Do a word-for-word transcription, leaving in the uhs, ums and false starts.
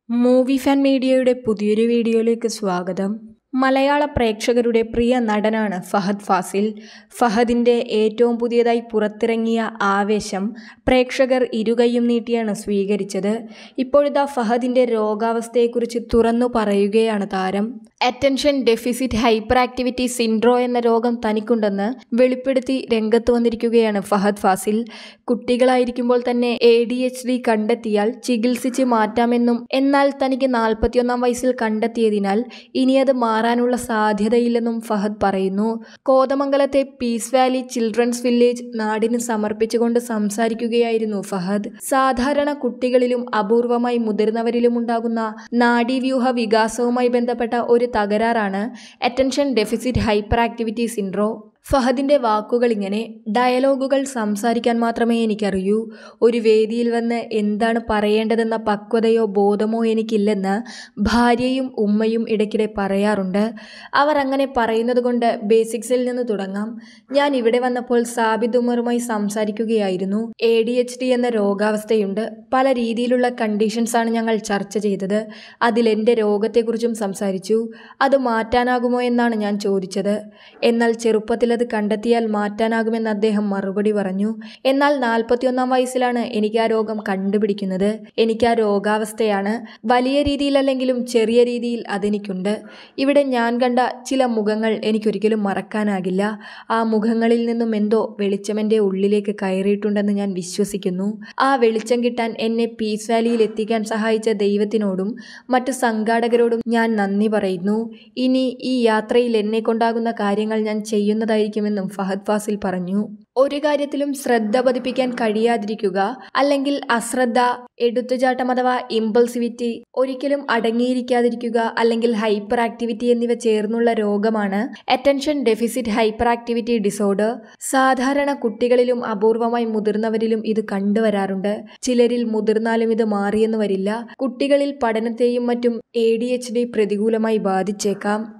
Movie fan മീഡിയയുടെ പുതിയൊരു വീഡിയോയിലേക്ക് സ്വാഗതം. മലയാള പ്രേക്ഷകരുടെ പ്രിയ നടനാണ് ഫഹദ് ഫാസിൽ. ഫഹദിൻ്റെ ഏറ്റവും പുതിയതായി പുറത്തിറങ്ങിയ ആവേശം പ്രേക്ഷകർ ഇരുകൈയും നീട്ടിയാണ് സ്വീകരിച്ചത്. ഇപ്പോഴിതാ ഫഹദിൻ്റെ രോഗാവസ്ഥയെക്കുറിച്ച് തുറന്നു പറയുകയാണ് താരം. Attention deficit hyperactivity syndrome എന്ന രോഗം തനിക്കുണ്ടെന്ന് വെളിപ്പെടുത്തി രംഗത്ത് വന്നിരിക്കുകയാണ് ഫഹദ് ഫാസിൽ. കുട്ടികളായിരിക്കുമ്പോൾ തന്നെ എ ഡി എച്ച് ഡി കണ്ടെത്തിയാൽ ചികിത്സിച്ച് മാറ്റാമെന്നും എന്നാൽ തനിക്ക് നാൽപ്പത്തിയൊന്നാം വയസ്സിൽ കണ്ടെത്തിയതിനാൽ ഇനി അത് മാറാനുള്ള സാധ്യതയില്ലെന്നും ഫഹദ് പറയുന്നു. കോതമംഗലത്തെ പീസ് വാലി ചിൽഡ്രൻസ് വില്ലേജ് നാടിന് സമർപ്പിച്ചുകൊണ്ട് സംസാരിക്കുകയായിരുന്നു ഫഹദ്. സാധാരണ കുട്ടികളിലും അപൂർവമായി മുതിർന്നവരിലും ഉണ്ടാകുന്ന നാഡീവ്യൂഹ വികാസവുമായി ബന്ധപ്പെട്ട ഒരു തകരാറാണ് attention deficit hyperactivity syndrome. ഫഹദിൻ്റെ വാക്കുകൾ ഇങ്ങനെ: ഡയലോഗുകൾ സംസാരിക്കാൻ മാത്രമേ എനിക്കറിയൂ. ഒരു വേദിയിൽ വന്ന് എന്താണ് പറയേണ്ടതെന്ന പക്വതയോ ബോധമോ എനിക്കില്ലെന്ന് ഭാര്യയും ഉമ്മയും ഇടയ്ക്കിടെ പറയാറുണ്ട്. അവർ അങ്ങനെ പറയുന്നത് കൊണ്ട് ബേസിക്സിൽ നിന്ന് തുടങ്ങാം. ഞാൻ ഇവിടെ വന്നപ്പോൾ സാബിദ് ഉമറുമായി സംസാരിക്കുകയായിരുന്നു. എ ഡി എച്ച് ഡി എന്ന രോഗാവസ്ഥയുണ്ട്. പല രീതിയിലുള്ള കണ്ടീഷൻസാണ് ഞങ്ങൾ ചർച്ച ചെയ്തത്. അതിലെൻ്റെ രോഗത്തെക്കുറിച്ചും സംസാരിച്ചു. അത് മാറ്റാനാകുമോ എന്നാണ് ഞാൻ ചോദിച്ചത്. എന്നാൽ ചെറുപ്പത്തിൽ അത് കണ്ടെത്തിയാൽ മാറ്റാനാകുമെന്ന് അദ്ദേഹം മറുപടി പറഞ്ഞു. എന്നാൽ നാൽപ്പത്തിയൊന്നാം വയസ്സിലാണ് എനിക്ക് ആ രോഗം കണ്ടുപിടിക്കുന്നത്. എനിക്ക് ആ രോഗാവസ്ഥയാണ്. വലിയ രീതിയിലല്ലെങ്കിലും ചെറിയ രീതിയിൽ അതെനിക്കുണ്ട്. ഇവിടെ ഞാൻ കണ്ട ചില മുഖങ്ങൾ എനിക്കൊരിക്കലും മറക്കാനാകില്ല. ആ മുഖങ്ങളിൽ നിന്നും എന്തോ വെളിച്ചം എൻ്റെ ഉള്ളിലേക്ക് കയറിയിട്ടുണ്ടെന്ന് ഞാൻ വിശ്വസിക്കുന്നു. ആ വെളിച്ചം കിട്ടാൻ എന്നെ പീസ് വാലിയിൽ എത്തിക്കാൻ സഹായിച്ച ദൈവത്തിനോടും മറ്റു സംഘാടകരോടും ഞാൻ നന്ദി പറയുന്നു. ഇനി ഈ യാത്രയിൽ എന്നെ കൊണ്ടാകുന്ന കാര്യങ്ങൾ ഞാൻ ചെയ്യുന്നതായിരിക്കുമെന്നും ഫഹദ് ഫാസിൽ പറഞ്ഞു. ഒരു കാര്യത്തിലും ശ്രദ്ധ പതിപ്പിക്കാൻ കഴിയാതിരിക്കുക, അല്ലെങ്കിൽ അശ്രദ്ധ, എടുത്തുചാട്ടം അഥവാ ഇമ്പൾസിവിറ്റി, ഒരിക്കലും അടങ്ങിയിരിക്കാതിരിക്കുക, അല്ലെങ്കിൽ ഹൈപ്പർ ആക്ടിവിറ്റി എന്നിവ ചേർന്നുള്ള രോഗമാണ് attention deficit hyperactivity disorder. സാധാരണ കുട്ടികളിലും അപൂർവമായി മുതിർന്നവരിലും ഇത് കണ്ടുവരാറുണ്ട്. ചിലരിൽ മുതിർന്നാലും ഇത് മാറിയെന്ന് വരില്ല. കുട്ടികളിൽ പഠനത്തെയും മറ്റും എ ഡി എച്ച് ഡി പ്രതികൂലമായി ബാധിച്ചേക്കാം.